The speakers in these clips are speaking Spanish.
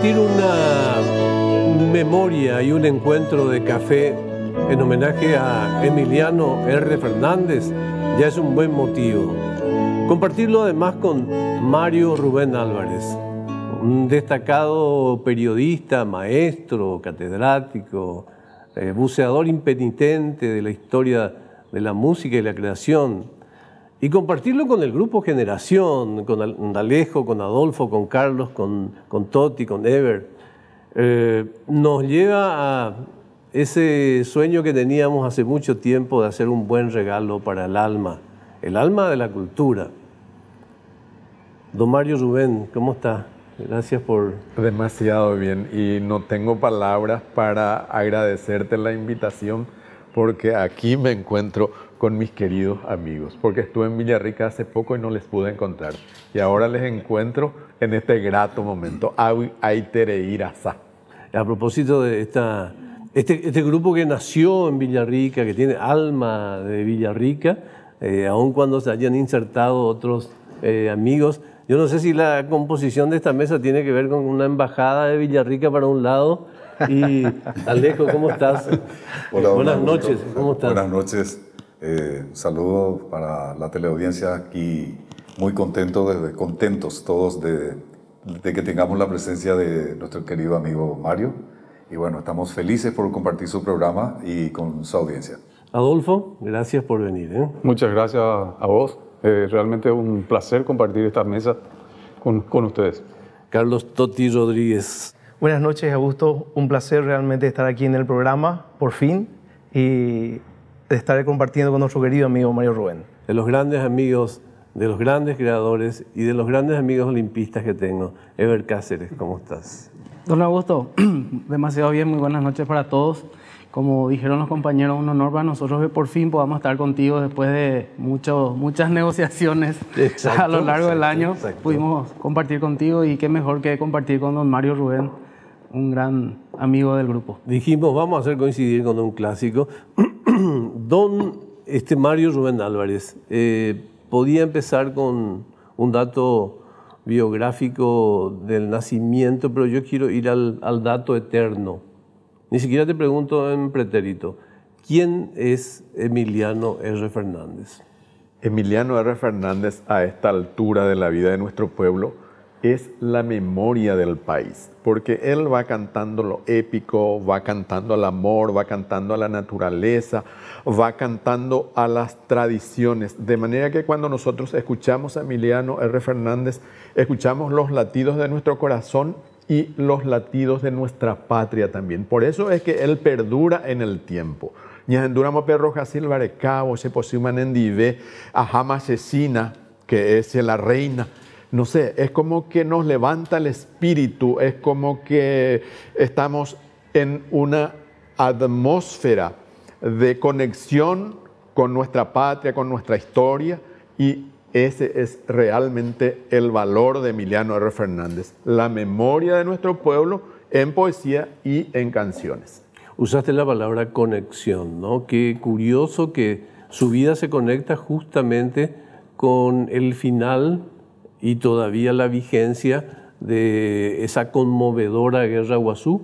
compartir una memoria y un encuentro de café en homenaje a Emiliano R. Fernández ya es un buen motivo. Compartirlo además con Mario Rubén Álvarez, un destacado periodista, maestro, catedrático, buceador impenitente de la historia de la música y la creación. Y compartirlo con el grupo Generación, con Alejo, con Adolfo, con Carlos, con Toti, con Ever, nos lleva a ese sueño que teníamos hace mucho tiempo de hacer un buen regalo para el alma de la cultura. Don Mario Rubén, ¿cómo está? Gracias por... Demasiado bien, y no tengo palabras para agradecerte la invitación, porque aquí me encuentro con mis queridos amigos, porque estuve en Villarrica hace poco y no les pude encontrar, y ahora les encuentro en este grato momento. Aitereirasa. A propósito de este grupo que nació en Villarrica, que tiene alma de Villarrica, aun cuando se hayan insertado otros amigos. Yo no sé si la composición de esta mesa tiene que ver con una embajada de Villarrica para un lado. Y Alejo, ¿cómo estás? Hola, buenas noches, ¿cómo estás? Buenas noches. Saludos para la teleaudiencia aquí. Muy contentos todos de que tengamos la presencia de nuestro querido amigo Mario. Y bueno, estamos felices por compartir su programa y con su audiencia. Adolfo, gracias por venir. Muchas gracias a vos. Realmente un placer compartir esta mesa con ustedes. Carlos Toti Rodríguez. Buenas noches, Augusto. Un placer realmente estar aquí en el programa, por fin, y estar compartiendo con nuestro querido amigo Mario Rubén. De los grandes amigos, de los grandes creadores y de los grandes amigos olimpistas que tengo. Ever Cáceres, ¿cómo estás? Don Augusto, demasiado bien, muy buenas noches para todos. Como dijeron los compañeros, un honor para nosotros que por fin podamos estar contigo después de muchas negociaciones a lo largo del año. Pudimos compartir contigo, y qué mejor que compartir con don Mario Rubén, un gran amigo del grupo. Dijimos, vamos a hacer coincidir con un clásico. Don Mario Rubén Álvarez, podía empezar con un dato biográfico del nacimiento, pero yo quiero ir al dato eterno. Ni siquiera te pregunto en pretérito. ¿Quién es Emiliano R. Fernández? Emiliano R. Fernández, a esta altura de la vida de nuestro pueblo, es la memoria del país, porque él va cantando lo épico, va cantando al amor, va cantando a la naturaleza, va cantando a las tradiciones, de manera que cuando nosotros escuchamos a Emiliano R. Fernández, escuchamos los latidos de nuestro corazón y los latidos de nuestra patria también. Por eso es que él perdura en el tiempo. Ñanduramo perroja silvare cabo, se posiman en dive, ajama asesina, que es la reina. No sé, es como que nos levanta el espíritu, es como que estamos en una atmósfera de conexión con nuestra patria, con nuestra historia, y ese es realmente el valor de Emiliano R. Fernández, la memoria de nuestro pueblo en poesía y en canciones. Usaste la palabra conexión, ¿no? Qué curioso que su vida se conecta justamente con el final y todavía la vigencia de esa conmovedora guerra Guazú,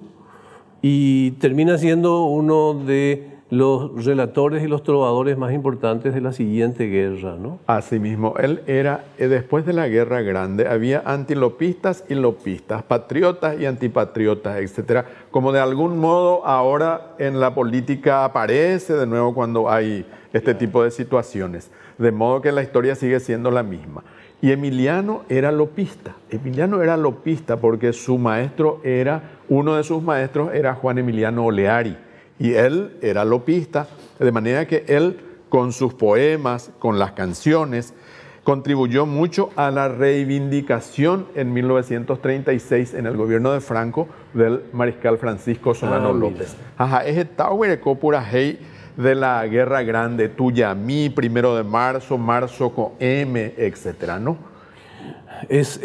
y termina siendo uno de los relatores y los trovadores más importantes de la siguiente guerra, ¿no? Asimismo, él era, después de la Guerra Grande, había antilopistas y lopistas, patriotas y antipatriotas, etc. Como de algún modo ahora en la política aparece de nuevo cuando hay este tipo de situaciones. De modo que la historia sigue siendo la misma. Y Emiliano era lopista. Emiliano era lopista porque su maestro uno de sus maestros era Juan Emiliano Oleari. Y él era lopista, de manera que él, con sus poemas, con las canciones, contribuyó mucho a la reivindicación en 1936 en el gobierno de Franco del mariscal Francisco Solano López. Ajá, es pura hey de la Guerra Grande, Tuyamí, 1 de marzo, marzo con M, etcétera, ¿no? Es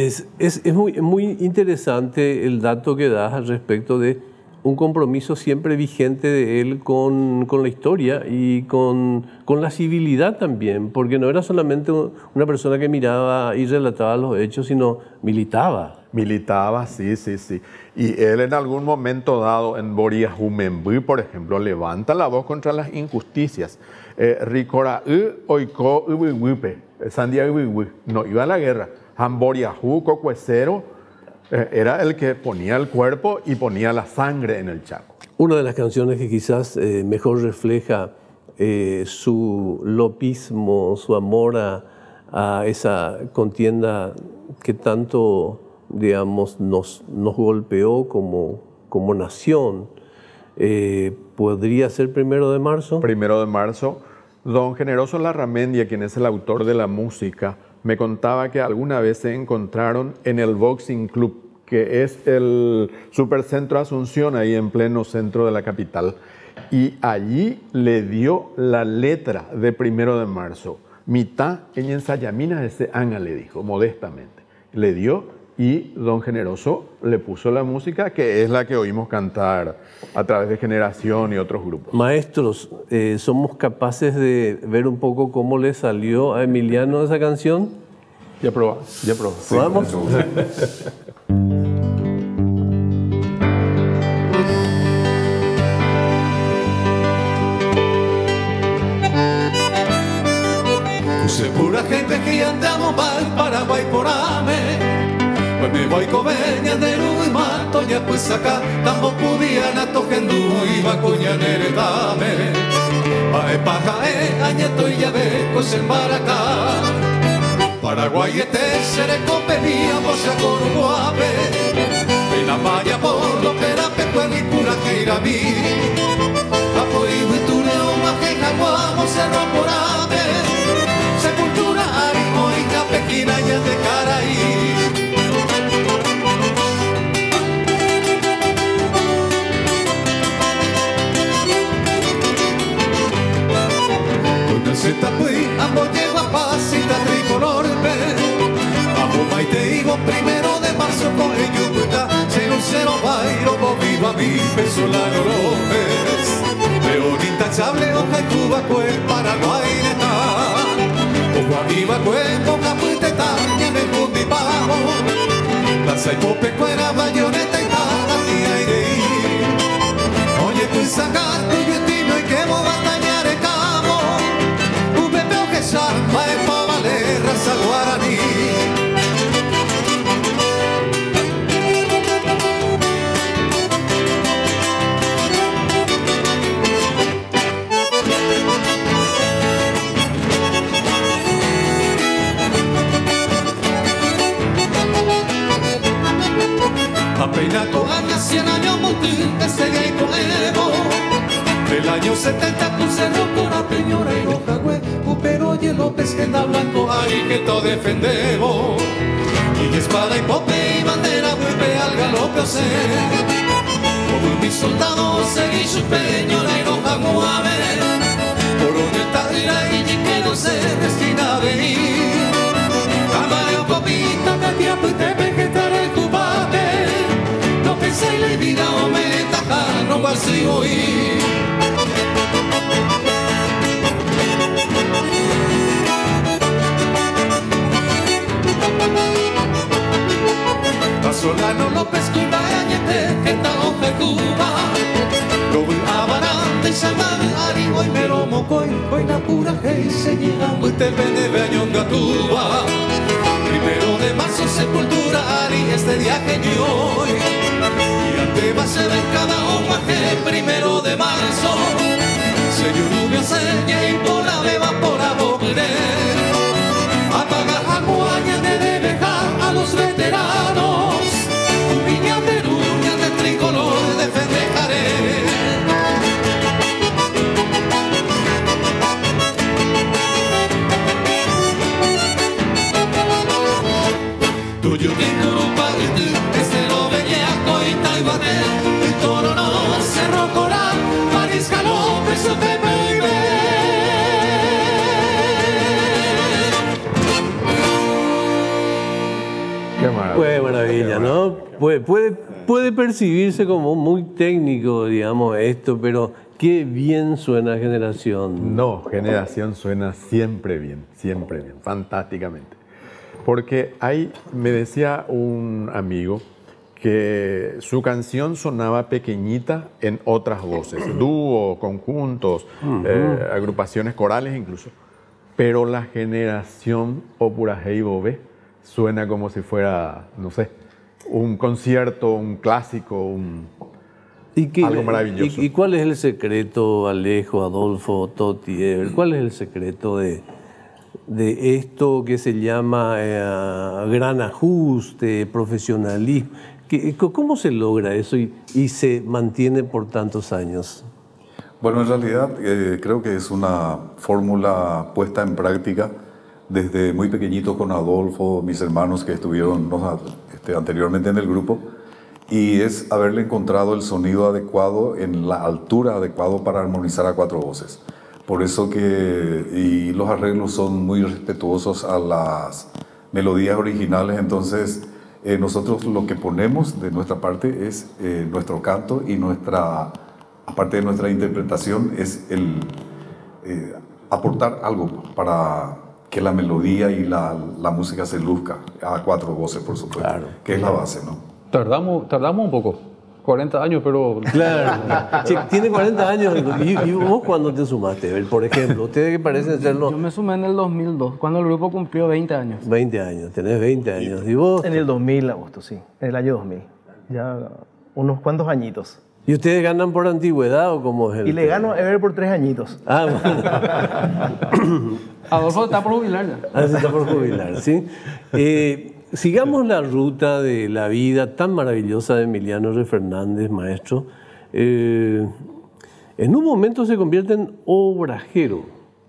muy interesante el dato que das al respecto de un compromiso siempre vigente de él con la historia y con la civilidad también, porque no era solamente una persona que miraba y relataba los hechos, sino militaba Militaba, sí. Y él en algún momento dado en Boriahumembui, por ejemplo, levanta la voz contra las injusticias. Ricora oiko ubiwipe, Sandia ubiwi, no iba a la guerra. Hamboriahu, Cocuecero, era el que ponía el cuerpo y ponía la sangre en el Chaco. Una de las canciones que quizás mejor refleja su lopismo, su amor a esa contienda que tanto, digamos, nos golpeó como nación. ¿Podría ser 1 de marzo? 1 de marzo. Don Generoso Larramendia, quien es el autor de la música, me contaba que alguna vez se encontraron en el Boxing Club, que es el Supercentro Asunción, ahí en pleno centro de la capital. Y allí le dio la letra de 1 de marzo. Mitad en ensayamina ese anga, le dijo, modestamente. Le dio y don Generoso le puso la música, que es la que oímos cantar a través de Generación y otros grupos. Maestros, ¿somos capaces de ver un poco cómo le salió a Emiliano esa canción? Ya probó. ¿Vamos? Puse pura gente que andamos mal Paraguay por ame. Pues me voy cobeña de luz y mato ya pues acá. Tampoco podía na tojendu iba coñanere dame. Pae pajae añeto y ya ve pues en Maracá. Paraguay este seré copelía vos a Coruguape. En la malla por lo perape pues mi pura que ir a mí. Apoyo y tu león maje jaguamo cerro por ame. Sepultura arimo y capequina ya de Caraí. Se tapui, amo llego a pasita tricolor. Amo maite igo 1 de marzo con el yucuta. Cero bailo, viva mi Pesolano López. León intachable, hoja y Cuba, pues Paraguay está. Ojo arriba, pues con capuite taña en el mundipavo. Lanza y pope, cuera, bayoneta y tata, tía y de ir. Oye, tú sacar tuyo y tino y que vos batallar el cabo. Salva en Pavale, raza guaraní. Apenas tu años, 100 años, Montín, ese gay coevo. Del año 70 tu cerro con la peñora y roja, güey. Pero y el López que anda blanco, ahí que todo defendemos. Y espada y pope y bandera, vuelve al galope o sea. Como mis soldados seguí su peñora y roja muave. Por un estadio y que no se restina a venir. Camareo copita, catiapo y te vegetará el cubate. No pensé en la vida o me taja, no va a ser hoy. Solano López Cuba añete que ta hoja Cuba. Robo abarante salvar arigo y mero mocoy. Hoy na pura hey se llega muy te vende veñonga tuba. 1 de marzo sepultura ari este día que yo hoy. Y ante va se ve cada hoja que 1 de marzo. Se lluvia seña y por la beba por abogre. Apaga jaguaña de dejar a los veteranos. Tricolor de festejaré. Tuyo que culpa y tú, este lo bellaco y taiwané. El toro no, Cerro Coral, Mariscal López, o Pepe Qué maravilla. Pues maravilla, ¿no? Puede percibirse como muy técnico, digamos, esto, pero qué bien suena Generación. No, Generación suena siempre bien, fantásticamente. Porque me decía un amigo que su canción sonaba pequeñita en otras voces, dúo, conjuntos, agrupaciones corales incluso. Pero la generación Opurajey Bobé suena como si fuera, no sé, un concierto, un clásico, algo maravilloso. ¿Y cuál es el secreto, Alejo, Adolfo, Toti, Ever? ¿Cuál es el secreto de esto que se llama gran ajuste, profesionalismo? ¿Cómo se logra eso y se mantiene por tantos años? Bueno, en realidad creo que es una fórmula puesta en práctica desde muy pequeñito con Adolfo, mis hermanos que estuvieron anteriormente en el grupo, y es haberle encontrado el sonido adecuado en la altura adecuada para armonizar a 4 voces. Por eso y los arreglos son muy respetuosos a las melodías originales, entonces nosotros lo que ponemos de nuestra parte es nuestro canto y aparte de nuestra interpretación, es aportar algo para que la melodía y la música se luzca a 4 voces, por supuesto, claro, que es la base, ¿no? Tardamos un poco, 40 años, pero... Claro, tiene 40 años. ¿Y vos cuándo te sumaste? Por ejemplo, ¿ustedes qué parecen serlo? Yo me sumé en el 2002, cuando el grupo cumplió 20 años. 20 años, tenés 20 años. ¿Y vos? En el 2000, agosto, sí, en el año 2000. Ya unos cuantos añitos. ¿Y ustedes ganan por antigüedad o cómo es el Y le gano a Ever por 3 añitos. Ah, bueno. Adolfo está por jubilar ya. Ah, se está por jubilar, ¿sí? Sigamos la ruta de la vida tan maravillosa de Emiliano R. Fernández, maestro. En un momento se convierte en obrajero.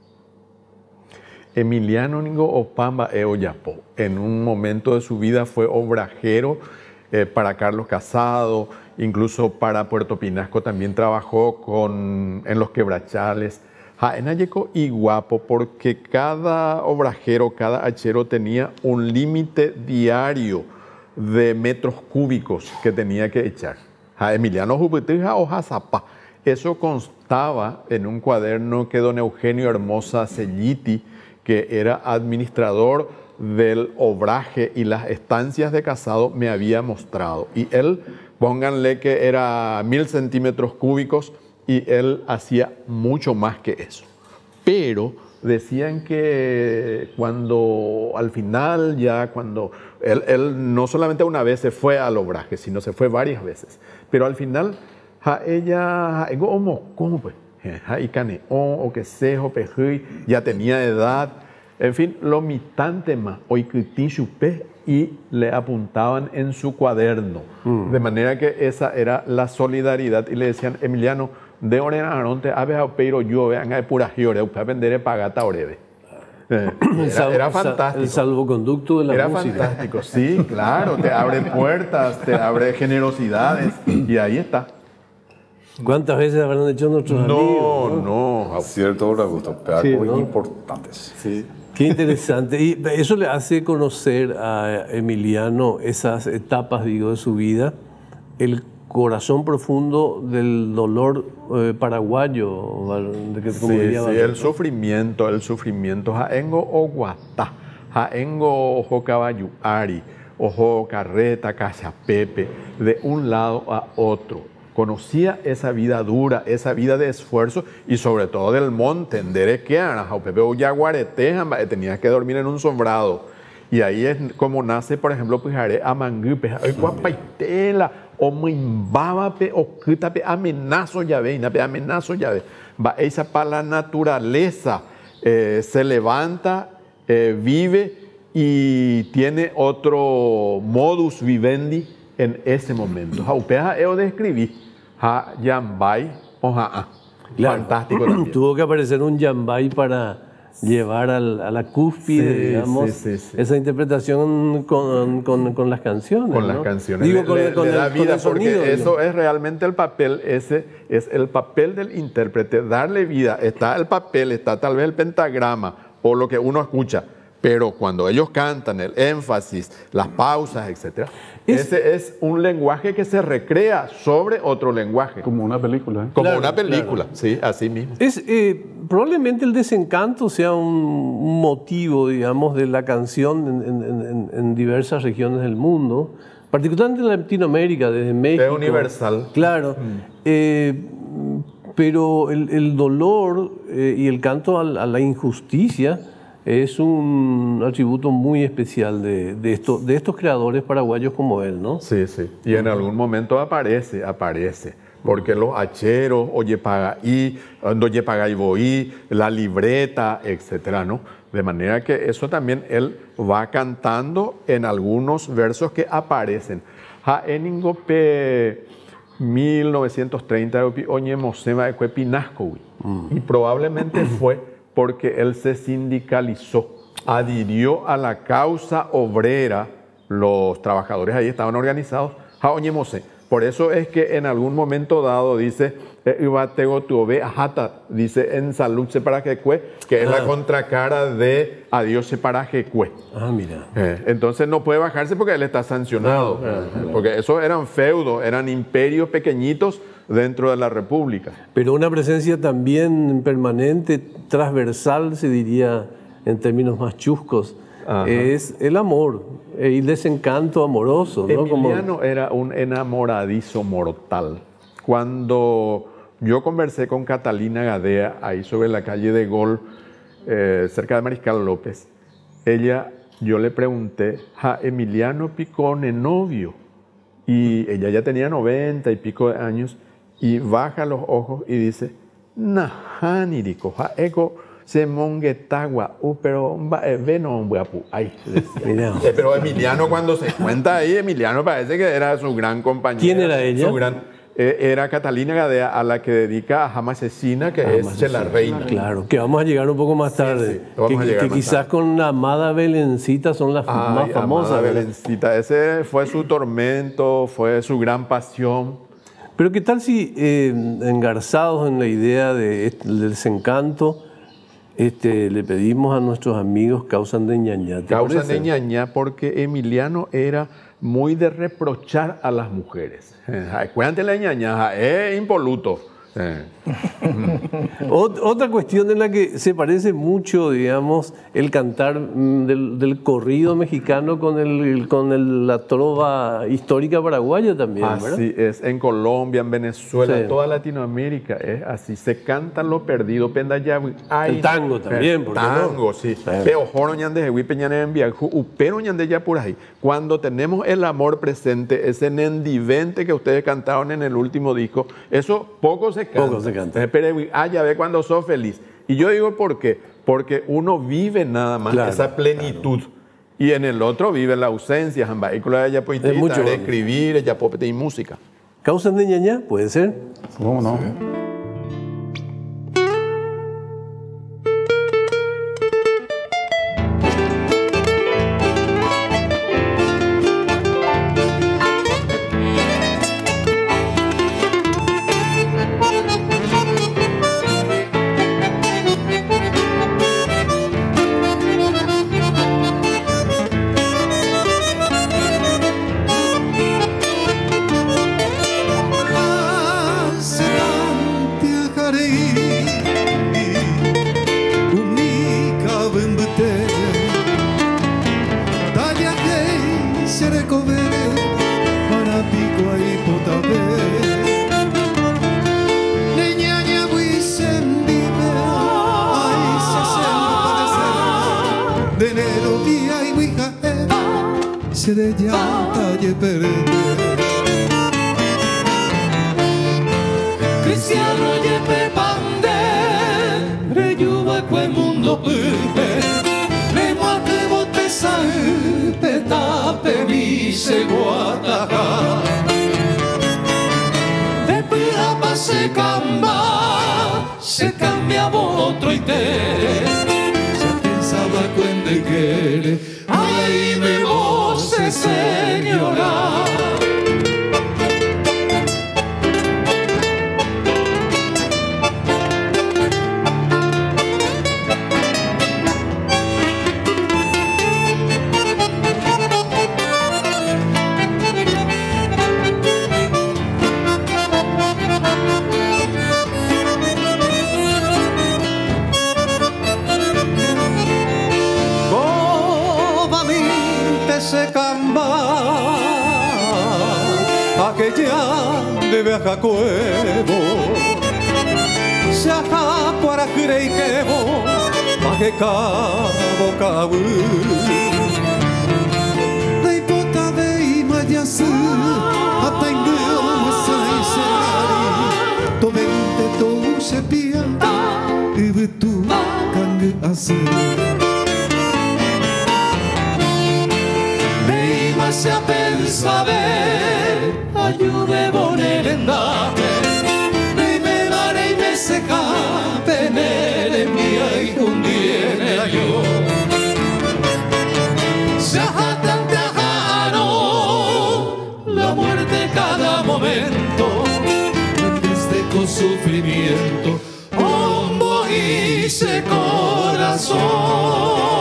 Emiliano Ningo Opamba Eoyapo. En un momento de su vida fue obrajero para Carlos Casado, incluso para Puerto Pinasco también trabajó en los quebrachales. Jaenayeco y guapo, porque cada obrajero, cada hachero tenía un límite diario de metros cúbicos que tenía que echar. Emiliano Jupitija o Jazapá. Eso constaba en un cuaderno que don Eugenio Hermosa Selliti, que era administrador del obraje y las estancias de Casado, me había mostrado. Y él, pónganle que era 1000 centímetros cúbicos, y él hacía mucho más que eso. Pero decían que cuando al final cuando él no solamente una vez se fue al obraje, sino se fue varias veces. Pero al final, ya tenía edad. En fin, lo mitante más, hoy y le apuntaban en su cuaderno. De manera que esa era la solidaridad. Y le decían, Emiliano, de Orenaronte, aves a peiro yo, vean a pura giore, usted venderé pagata oreve. Era fantástico. El salvoconducto de la música. Era fantástico, sí, claro. Te abre puertas, te abre generosidades. Y ahí está. ¿Cuántas veces habrán hecho nuestros amigos? No. Cierto, Augusto, pedagogos ¿no? Importantes. Sí. Qué interesante. Y eso le hace conocer a Emiliano esas etapas, de su vida, el corazón profundo del dolor paraguayo. El sufrimiento. Jaengo o guatá, jaengo ojo caballuari, ojo carreta, cachapepe, de un lado a otro. Conocía esa vida dura, esa vida de esfuerzo y sobre todo del monte, en Derequeana, tenías que dormir en un sombrado. Y ahí es como nace, por ejemplo, Pijaré Amangupe, Guapaitela, o Muimbabape, o Quitape, amenazo llave, va esa para la naturaleza, se levanta, vive y tiene otro modus vivendi en ese momento. Jaupeja eo describí. Ja Yambay o Ja. Claro. Fantástico también. Tuvo que aparecer un Yambay para llevar a la cúspide, digamos, esa interpretación con las canciones. Con las canciones. Le da vida, porque eso es realmente el papel, ese es el papel del intérprete, darle vida. Está el papel, está tal vez el pentagrama o lo que uno escucha, Pero cuando ellos cantan, el énfasis, las pausas, etc., ese es un lenguaje que se recrea sobre otro lenguaje. Como una película. Como Claro, una película, claro. sí, así mismo. Probablemente el desencanto sea un motivo, digamos, de la canción en diversas regiones del mundo, particularmente en Latinoamérica, desde México. Es universal. Claro. Pero el dolor y el canto a la injusticia es un atributo muy especial de estos creadores paraguayos como él, ¿no? Sí, sí. Y en algún momento aparece. Porque los hacheros, oye paga y, oye paga y voy, la libreta, etcétera, ¿no? De manera que eso también él va cantando en algunos versos que aparecen. Ja eningope 1930 oñe mosema de pinasco, y probablemente fue porque él se sindicalizó, adhirió a la causa obrera, los trabajadores ahí estaban organizados, ja oñe mose. Por eso es que en algún momento dado dice, dice en salud se para que es la contracara de adiós se para que Mira. Entonces no puede bajarse porque él está sancionado. Porque esos eran feudos, eran imperios pequeñitos dentro de la república. Pero una presencia también permanente, transversal, se diría en términos más chuscos, es el amor y el desencanto amoroso, ¿no? Emiliano era un enamoradizo mortal. Cuando yo conversé con Catalina Gadea, ahí sobre la calle de Gol, cerca de Mariscal López, yo le pregunté, Emiliano Picone novio, y ella ya tenía 90 y pico de años, y baja los ojos y dice, nahanirico, ego se monguetagua, pero veno ay, pero Emiliano cuando se cuenta ahí, Emiliano parece que era su gran compañero. ¿Quién era ella? Era Catalina Gadea, a la que dedica a Jama Asesina, que es la reina. Claro, que vamos a llegar un poco más tarde. Que quizás con la amada Belencita son las más famosas. Amada Belencita, ese fue su tormento, fue su gran pasión. Pero ¿qué tal si engarzados en la idea del desencanto, le pedimos a nuestros amigos Causan de Ñañá? Causan de Ñañá porque Emiliano era muy de reprochar a las mujeres. Cuéntale la Ñañá, es impoluto. Otra cuestión en la que se parece mucho, digamos, el cantar del corrido mexicano con la trova histórica paraguaya también, ¿verdad? Así es, en Colombia, en Venezuela, Sí. toda Latinoamérica es así, se canta lo perdido, El tango también, ¿por qué no? tango, sí. Pero joro ñande jehui peñane en viaje, upero ñande ya por ahí. Cuando tenemos el amor presente, ese nendivente que ustedes cantaron en el último disco, eso poco se canta. Poco se canta. Pero ya ve cuando sos feliz. Y yo digo ¿por qué? Porque uno vive nada más esa plenitud. Y en el otro vive la ausencia. Ella puede mucho escribir, ella puede pedir música. ¿Causan de Ñañá? Puede ser. ¿Cómo no? Se cambiaba otro y se pensaba cuando quiere. Ay, me voce, señora. que ya de viaja cuevo se aja para crei quevo paje cabo cabu de pota de imayasu hasta ingeo sai serari to vente to sepia y tu kange asu se a pensar ayude poner en dame y me daré y me seca tener mía y un día yo se ajatan te ajano la muerte cada momento desde con sufrimiento hombo y ese corazón